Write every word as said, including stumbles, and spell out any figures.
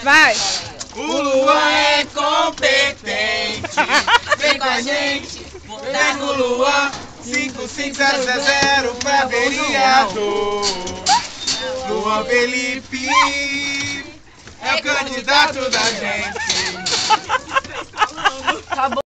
Vai! O Luan é competente. Vem com a gente, vem com o Luan. cinco cinco zero zero zero pra vereador. Luan Felipe é o candidato da gente.